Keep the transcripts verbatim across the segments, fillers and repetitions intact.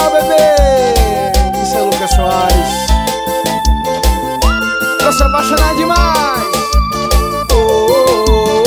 tchau, bebê. Isso é Lucas Soares. Eu sou apaixonado demais. Oh, oh,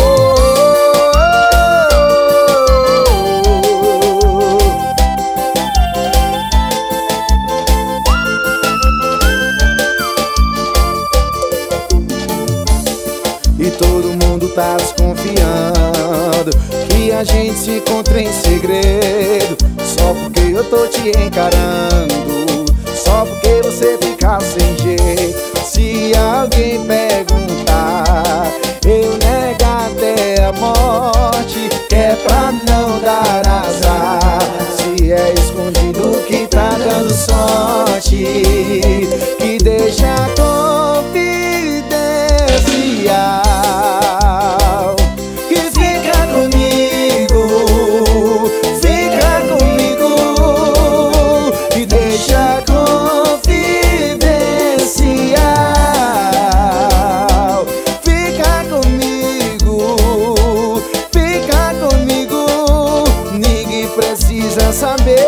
E todo mundo tá desconfiando que a gente se encontra em segredo, só porque eu tô te encarando, só porque você fica sem jeito. Se alguém perguntar, eu nego até a morte, que é pra não dar azar. Se é escondido que tá dando sorte, que deixa confidencial, que fica comigo, fica comigo, que deixa confidencial, fica comigo, fica comigo, ninguém precisa saber.